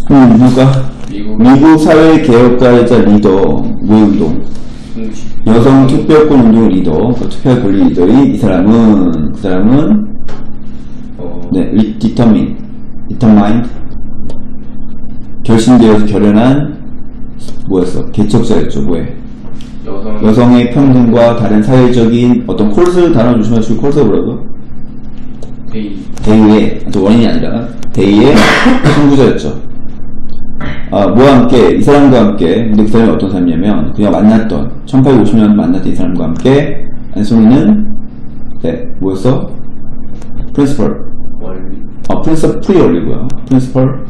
누가? 미국 사회개혁가이자 리더, 뭐의 운동? 여성 투표권 운동 리더, 투표할 권리 리더인 이 사람은, 그 사람은, 네, determined. 결심되어서 결연한, 뭐였어? 개척자였죠, 뭐에? 여성의 평등과 다른 사회적인 어떤 콜스 단어 조심하시고, 콜스가 뭐라고? 데이의, 원인이 아니라, 데이의 선구자였죠. 뭐와 함께, 이 사람과 함께, 근데 그 사람이 어떤 사람이냐면, 그냥 만났던, 1850년 만났던 이 사람과 함께, 앤소니는, 네, 뭐였어? 프린시펄. 프린시펄이 원리고요. 프린시펄.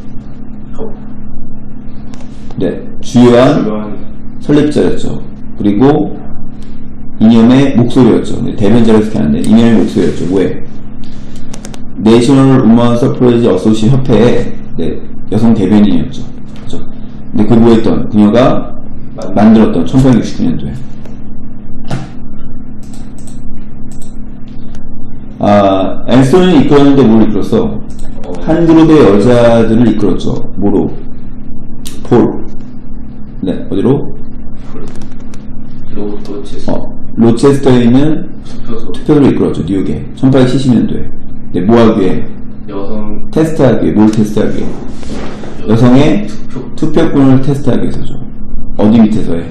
네, 주요한 설립자였죠. 그리고, 이념의 목소리였죠. 대변자를 이렇게 하는데, 이념의 목소리였죠. 뭐에? 내셔널 우먼 서프라이즈 어소시 협회의, 네, 여성 대변인이었죠. 그죠? 근데 그 뭐였던? 그녀가 만들었던 1869년도에. 앤소니는 이끌었는데 뭘 이끌었어? 한 그룹의 여자들을 이끌었죠. 뭐로? 폴. 네, 어디로? 로체스터에 있는 투표소를 이끌었죠. 뉴욕에. 1870년도에. 네, 뭐 하기 위해? 테스트하기 위해. 뭘 테스트하기 위해? 여성의 투표권을 테스트하기 위해서죠. 어디 밑에서 해?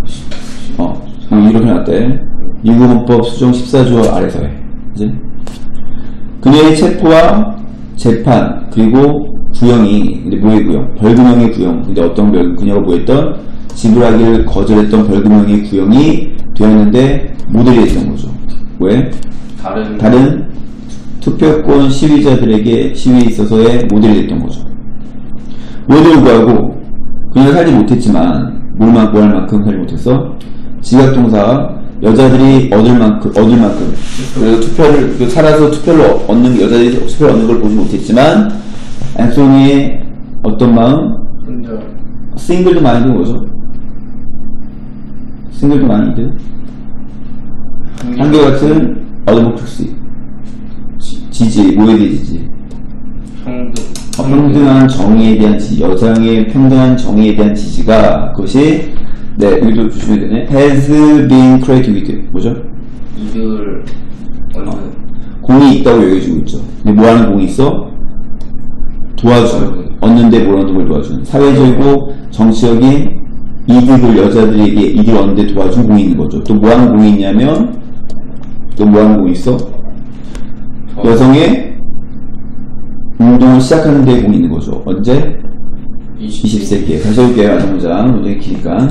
이렇게 놨대. 미국 헌법 수정 14조 아래서 해. 그치? 그녀의 체포와 재판, 그리고 구형이, 근데 뭐의 구형? 벌금형의 구형. 근데 어떤 그녀가 뭐 했던? 지불하기를 거절했던 벌금형의 구형이 되었는데, 모델이 했던 거죠. 왜? 다른 투표권 시위자들에게 시위에 있어서의 모델이 됐던 거죠. 모델을 구하고, 그녀가 살지 못했지만, 뭐 할 만큼 살지 못했어? 지각동사, 여자들이 얻을 만큼. 그래서 살아서 투표를 얻는, 여자들이 투표를 얻는 걸 보지 못했지만, 앤소니의 어떤 마음? 싱글드 마인드인 거죠. 싱글드 마인드. 한결같은 어드보크시. 지지, 뭐에 대해 지지? 평등한 정의에 대한 지지, 여성의 평등한 정의에 대한 지지가, 그것이, 네, 여기도 조심해야 되네. has been created with, 뭐죠? 공이 있다고 여겨지고 있죠. 근데 뭐 하는 공이 있어? 도와주는, 얻는데 뭘 얻는 걸 도와주는. 사회적이고 정치적인 이득을 여자들에게 이득을 얻는데 도와준 공이 있는 거죠. 또 뭐 하는 공이 있냐면, 또 뭐 하는 공이 있어? 여성의 운동을 시작하는 데 공이 있는 거죠. 언제? 20세기에. 다시 해볼게요. 문장. 문장이 기니까.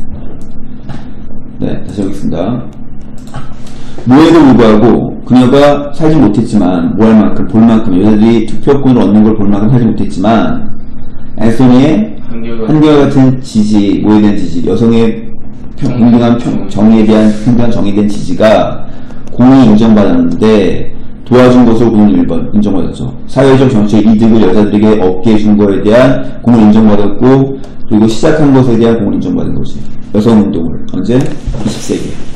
네, 다시 해보겠습니다. 뭐에도 불구하고 그녀가 살지 못했지만, 뭐 할 만큼, 볼 만큼, 여자들이 투표권을 얻는 걸 볼 만큼 살지 못했지만, 앤소니의 한결같은 지지, 뭐에 대한 지지, 여성의 평등한 정의에 대한, 평등한 정의에 대한 지지가 공이 인정받았는데, 도와준 것으로 공을 1번 인정받았죠. 사회적 정치적 이득을 여자들에게 얻게 해준 것에 대한 공을 인정받았고, 그리고 시작한 것에 대한 공을 인정받은 거지. 여성운동을. 언제? 20세기.